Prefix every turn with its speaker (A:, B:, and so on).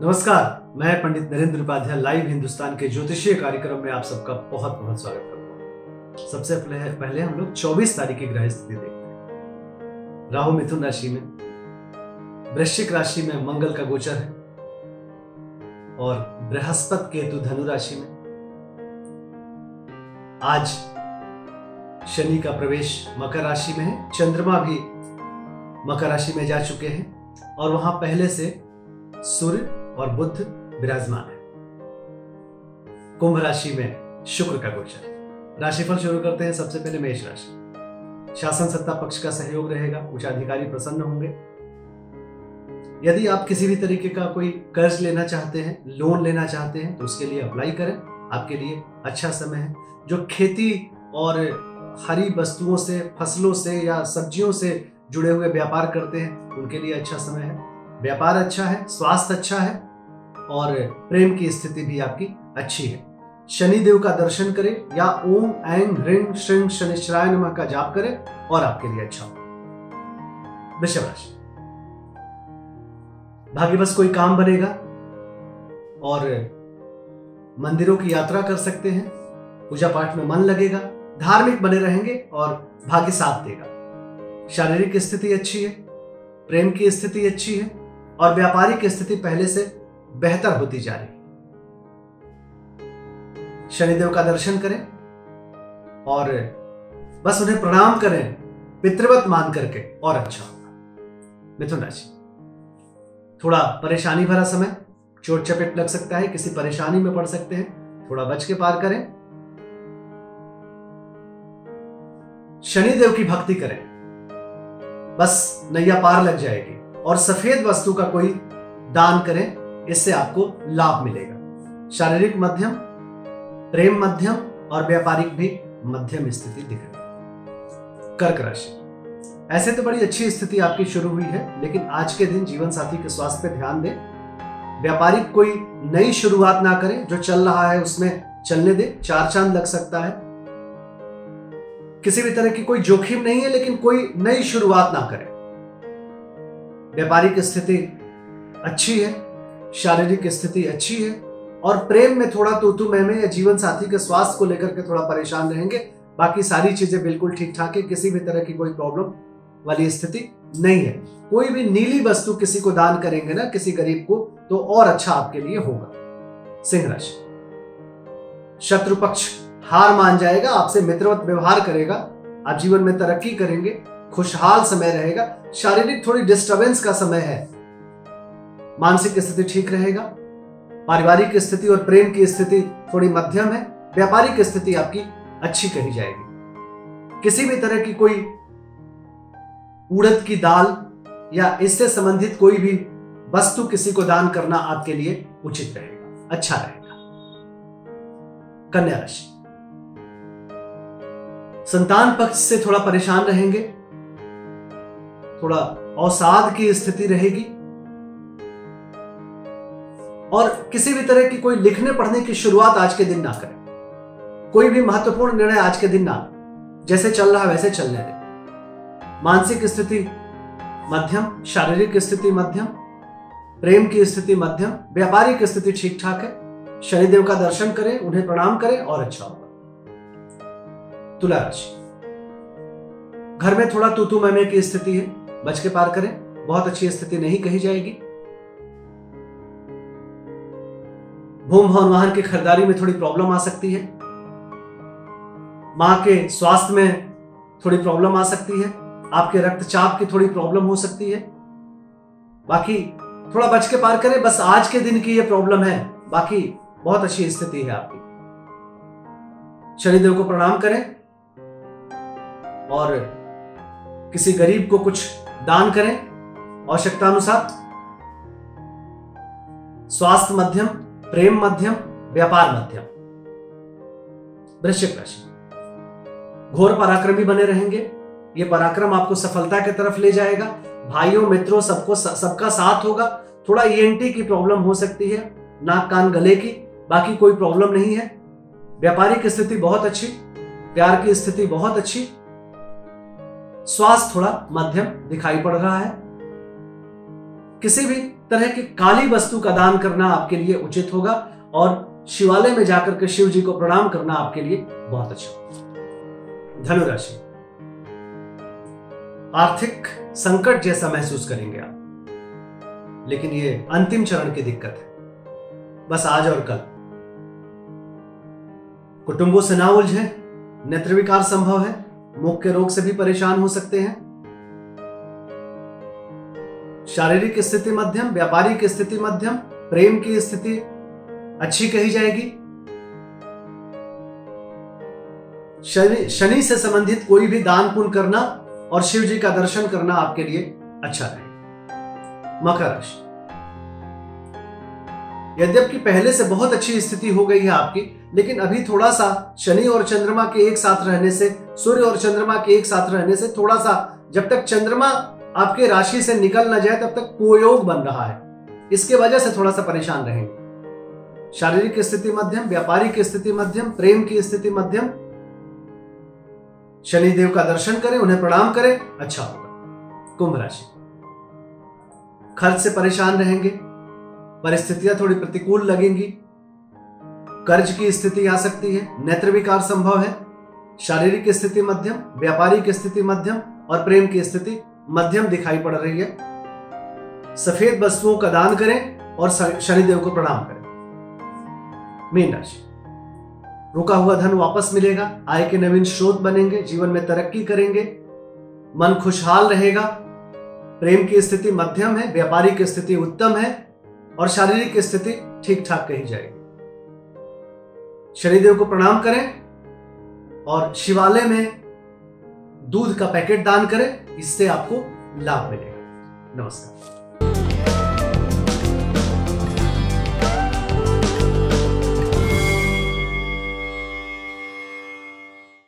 A: नमस्कार, मैं पंडित नरेंद्र उपाध्याय लाइव हिंदुस्तान के ज्योतिषीय कार्यक्रम में आप सबका बहुत बहुत स्वागत करता हूँ। सबसे पहले हम लोग 24 तारीख की ग्रह स्थिति देखते हैं। राहु मिथुन राशि में, वृश्चिक राशि में मंगल का गोचर है और बृहस्पति केतु धनु राशि में। आज शनि का प्रवेश मकर राशि में है, चंद्रमा भी मकर राशि में जा चुके हैं और वहां पहले से सूर्य और बुध विराजमान है। कुंभ राशि में शुक्र का गोचर है। राशिफल शुरू करते हैं। सबसे पहले मेष राशि। शासन सत्ता पक्ष का सहयोग रहेगा, उच्च अधिकारी प्रसन्न होंगे। यदि आप किसी भी तरीके का कोई कर्ज लेना चाहते हैं, लोन लेना चाहते हैं तो उसके लिए अप्लाई करें, आपके लिए अच्छा समय है। जो खेती और हरी वस्तुओं से, फसलों से या सब्जियों से जुड़े हुए व्यापार करते हैं उनके लिए अच्छा समय है। व्यापार अच्छा है, स्वास्थ्य अच्छा है और प्रेम की स्थिति भी आपकी अच्छी है। शनि देव का दर्शन करें या ओम ऐं ह्रीं श्रीं शनिश्चराय नमः का जाप करें और आपके लिए अच्छा हो। वृषभ राशि। भाग्यवश कोई काम बनेगा और मंदिरों की यात्रा कर सकते हैं। पूजा पाठ में मन लगेगा, धार्मिक बने रहेंगे और भाग्य साथ देगा। शारीरिक स्थिति अच्छी है, प्रेम की स्थिति अच्छी है और व्यापारिक स्थिति पहले से बेहतर होती जा रही है। शनिदेव का दर्शन करें और बस उन्हें प्रणाम करें, पितृवत मान करके और अच्छा होगा। मिथुन राशि। थोड़ा परेशानी भरा समय, चोट चपेट लग सकता है, किसी परेशानी में पड़ सकते हैं, थोड़ा बच के पार करें। शनिदेव की भक्ति करें, बस नैया पार लग जाएगी। और सफेद वस्तु का कोई दान करें, इससे आपको लाभ मिलेगा। शारीरिक मध्यम, प्रेम मध्यम और व्यापारिक भी मध्यम स्थिति दिख रही है। कर्क राशि। ऐसे तो बड़ी अच्छी स्थिति आपकी शुरू हुई है, लेकिन आज के दिन जीवन साथी के स्वास्थ्य पे ध्यान दें। व्यापारिक कोई नई शुरुआत ना करें, जो चल रहा है उसमें चलने दें, चार चांद लग सकता है। किसी भी तरह की कोई जोखिम नहीं है, लेकिन कोई नई शुरुआत ना करें। व्यापारिक स्थिति अच्छी है, शारीरिक स्थिति अच्छी है और प्रेम में थोड़ा तूतू मैमे या जीवन साथी के स्वास्थ्य को लेकर के थोड़ा परेशान रहेंगे। बाकी सारी चीजें बिल्कुल ठीक ठाक है, किसी भी तरह की कोई प्रॉब्लम वाली स्थिति नहीं है। कोई भी नीली वस्तु किसी को दान करेंगे ना, किसी गरीब को, तो और अच्छा आपके लिए होगा। सिंह राशि। शत्रु पक्ष हार मान जाएगा, आपसे मित्रवत व्यवहार करेगा, आप जीवन में तरक्की करेंगे, खुशहाल समय रहेगा। शारीरिक थोड़ी डिस्टरबेंस का समय है, मानसिक स्थिति ठीक रहेगा। पारिवारिक स्थिति और प्रेम की स्थिति थोड़ी मध्यम है। व्यापारिक स्थिति आपकी अच्छी कही जाएगी। किसी भी तरह की कोई उड़द की दाल या इससे संबंधित कोई भी वस्तु किसी को दान करना आपके लिए उचित रहेगा, अच्छा रहेगा। कन्या राशि। संतान पक्ष से थोड़ा परेशान रहेंगे, थोड़ा अवसाद की स्थिति रहेगी और किसी भी तरह की कोई लिखने पढ़ने की शुरुआत आज के दिन ना करें। कोई भी महत्वपूर्ण निर्णय आज के दिन ना, जैसे चल रहा है वैसे चलने दें। मानसिक स्थिति मध्यम, शारीरिक स्थिति मध्यम, प्रेम की स्थिति मध्यम, व्यापारिक स्थिति ठीक ठाक है। शनिदेव का दर्शन करें, उन्हें प्रणाम करें और अच्छा होगा। तुला राशि। घर में थोड़ा तूतू मैमे की स्थिति है, बच के पार करें, बहुत अच्छी स्थिति नहीं कही जाएगी। भूम भवन वाहन की खरीदारी में थोड़ी प्रॉब्लम आ सकती है। मां के स्वास्थ्य में थोड़ी प्रॉब्लम आ सकती है। आपके रक्तचाप की थोड़ी प्रॉब्लम हो सकती है। बाकी थोड़ा बच के पार करें, बस आज के दिन की ये प्रॉब्लम है, बाकी बहुत अच्छी स्थिति है आपकी। शनिदेव को प्रणाम करें और किसी गरीब को कुछ दान करें आवश्यकता अनुसार। स्वास्थ्य मध्यम, प्रेम मध्यम, व्यापार मध्यम। वृश्चिक राशि। घोर पराक्रमी बने रहेंगे, यह पराक्रम आपको सफलता की तरफ ले जाएगा। भाइयों मित्रों सबका साथ होगा। थोड़ा ईएनटी की प्रॉब्लम हो सकती है, नाक कान गले की, बाकी कोई प्रॉब्लम नहीं है। व्यापारिक स्थिति बहुत अच्छी, प्यार की स्थिति बहुत अच्छी, स्वास्थ्य थोड़ा मध्यम दिखाई पड़ रहा है। किसी भी तरह की काली वस्तु का दान करना आपके लिए उचित होगा और शिवालय में जाकर के शिव जी को प्रणाम करना आपके लिए बहुत अच्छा होगा। धनुराशि, आर्थिक संकट जैसा महसूस करेंगे आप, लेकिन ये अंतिम चरण की दिक्कत है, बस आज और कल। कुटुंबों से ना उलझे, नेत्र विकार संभव है, मुख के रोग से भी परेशान हो सकते हैं। शारीरिक स्थिति मध्यम, व्यापारिक स्थिति मध्यम, प्रेम की स्थिति अच्छी कही जाएगी। शनि से संबंधित कोई भी दान पुण्य करना और शिव जी का दर्शन करना आपके लिए अच्छा रहेगा। मकर राशि, यद्यपि पहले से बहुत अच्छी स्थिति हो गई है आपकी, लेकिन अभी थोड़ा सा शनि और चंद्रमा के एक साथ रहने से, सूर्य और चंद्रमा के एक साथ रहने से थोड़ा सा, जब तक चंद्रमा आपके राशि से निकल न जाए तब तक कुयोग बन रहा है, इसके वजह से थोड़ा सा परेशान रहेंगे। शारीरिक स्थिति मध्यम, व्यापारिक स्थिति मध्यम, प्रेम की स्थिति मध्यम। शनिदेव का दर्शन करें, उन्हें प्रणाम करें, अच्छा होगा। कुंभ राशि, खर्च से परेशान रहेंगे, परिस्थितियां थोड़ी प्रतिकूल लगेंगी, कर्ज की स्थिति आ सकती है, नेत्र विकार संभव है। शारीरिक स्थिति मध्यम, व्यापारिक स्थिति मध्यम और प्रेम की स्थिति मध्यम दिखाई पड़ रही है। सफेद वस्तुओं का दान करें और शनिदेव को प्रणाम करें। मीन राशि, रुका हुआ धन वापस मिलेगा, आय के नवीन स्रोत बनेंगे, जीवन में तरक्की करेंगे, मन खुशहाल रहेगा। प्रेम की स्थिति मध्यम है, व्यापारिक स्थिति उत्तम है और शारीरिक स्थिति ठीक ठाक कही जाएगी। शनिदेव को प्रणाम करें और शिवालय में दूध का पैकेट दान करें, इससे आपको लाभ मिलेगा। नमस्कार।